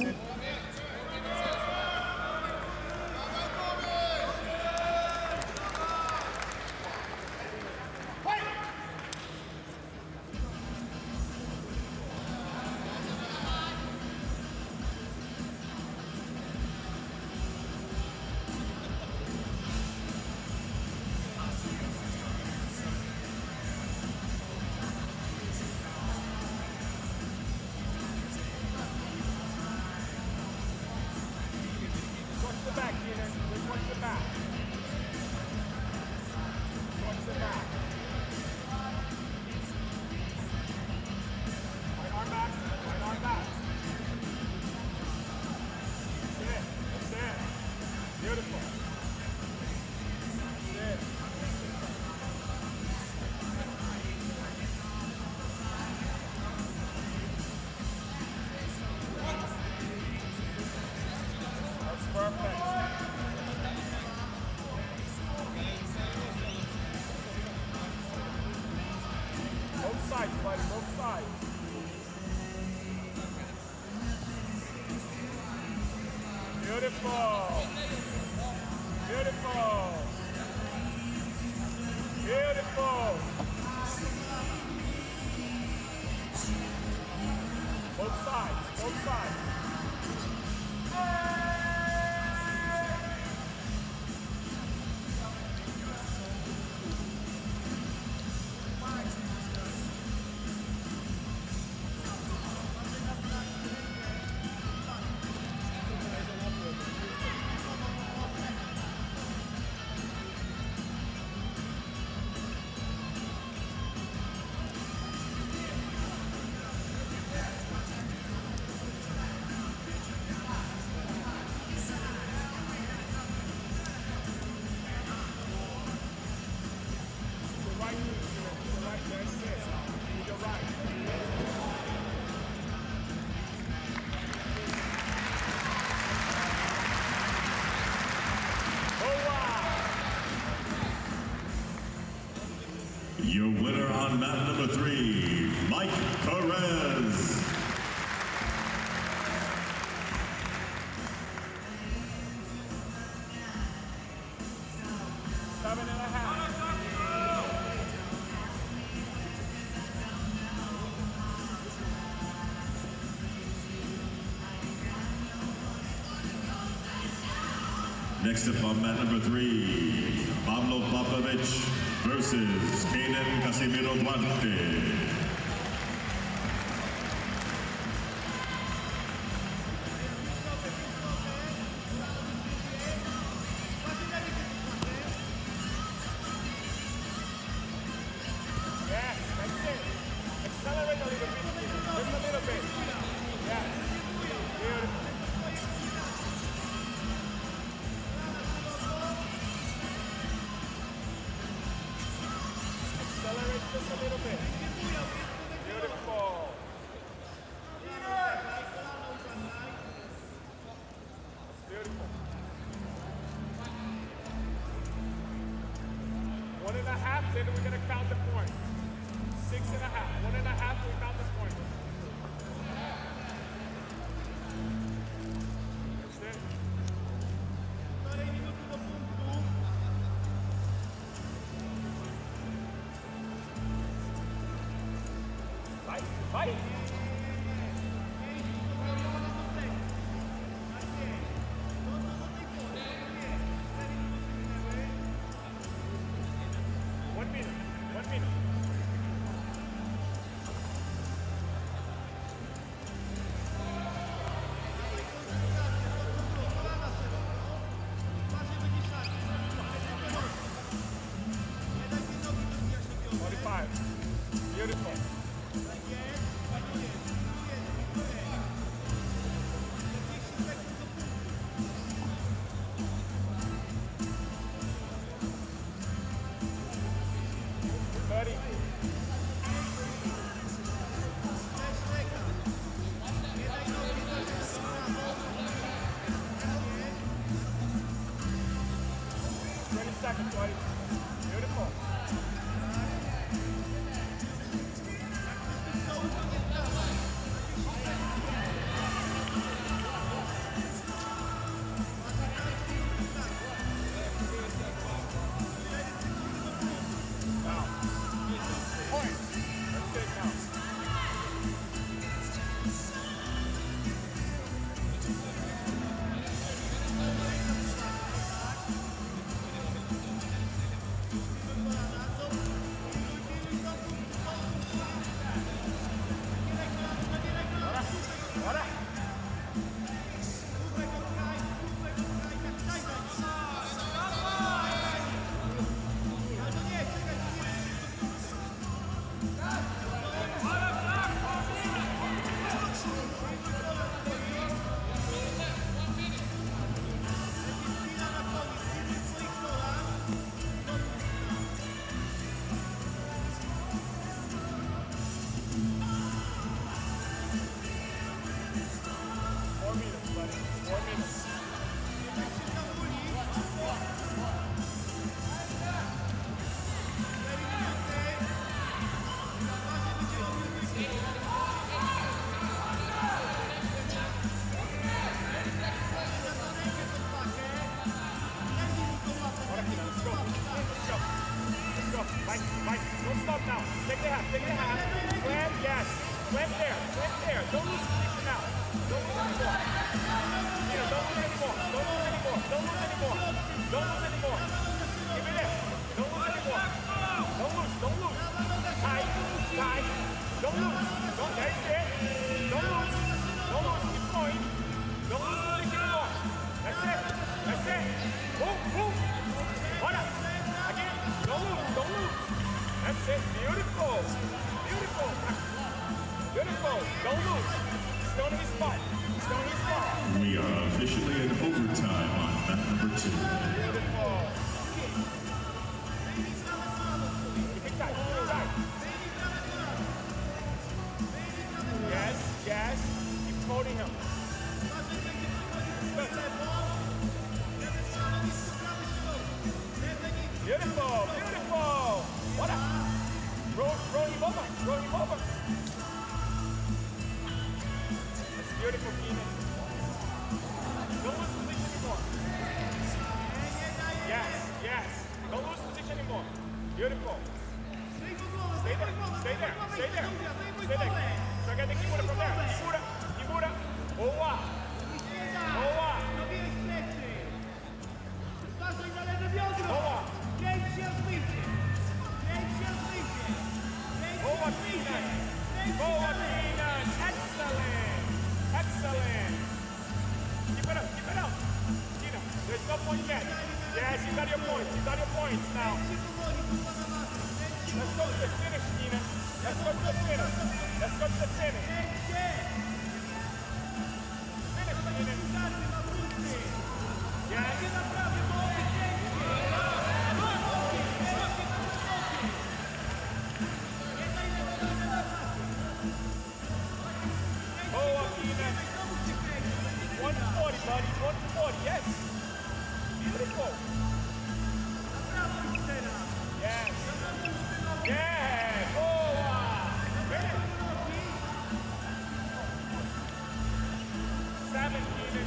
Listen. Your winner on mat number 3, Mike Perez. Next up on mat number 3, Pablo Popovich versus Kaynan Casimiro Duarte. Just a little bit. Beautiful. That's beautiful. 1.5, then we're going to count the points. 6.5. 1.5, we count the points. That's it. Fight! One minute. Beautiful. 30. Seconds, buddy. Beautiful. Don't lose anymore. Don't lose anymore. Give me that. Don't lose anymore. Don't lose. Don't lose. Tight. Tight. Don't lose. Don't. That's it. Don't lose. Don't lose. Keep going. Don't lose position anymore. That's it. That's it. Move. Move. Hold up. Again. Don't lose. Don't lose. That's it. Beautiful. Beautiful. Beautiful. Don't lose. Stay on his spot. Stay on his spot. We are officially in overtime on mat number 2. Beautiful. Keep it tight. Keep it tight. Yes. Yes. Keep holding him. Beautiful. Beautiful. What up? Roll him over. Roll him over. That's beautiful, Keenan. Don't lose position anymore. Yes, yes. Don't lose position anymore. Beautiful. Stay there. Stay there. Stay there. Stay there. So I got the Kimura from there. Kimura. Kimura. Boa. Boa. Boa. Boa, Keenan. Boa, Keenan. Excellent. Excellent. Keep it up. Keep it up. Keenan, there's no point yet. Yes, you got your points. You got your points now. Let's go to the finish, Keenan. Let's go to the finish. Let's go to the finish. Finish, Keenan. Yes. Boa, Keenan. 140, buddy. 140, yes. Beautiful. Yes. Yeah. Boa. Finish. 7, Keenan.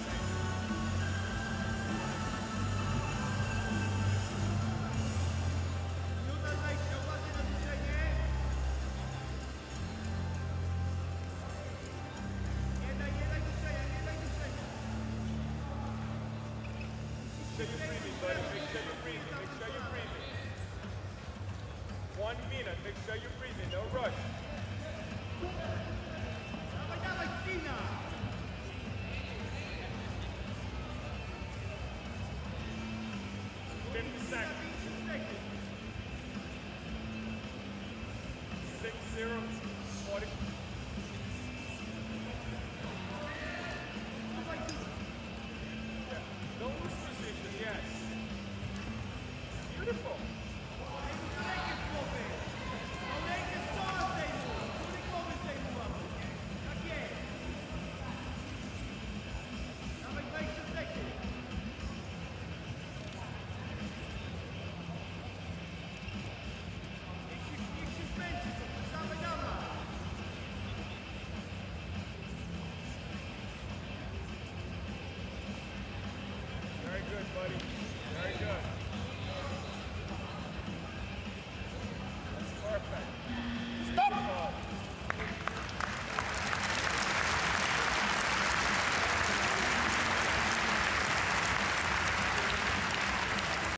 Make sure you're breathing, buddy. Make sure you're breathing. Make sure you're breathing. 1 minute. Make sure you're breathing. No rush. 50 seconds. 6-0. 40. Don't lose position, yes. Beautiful. Very good, buddy.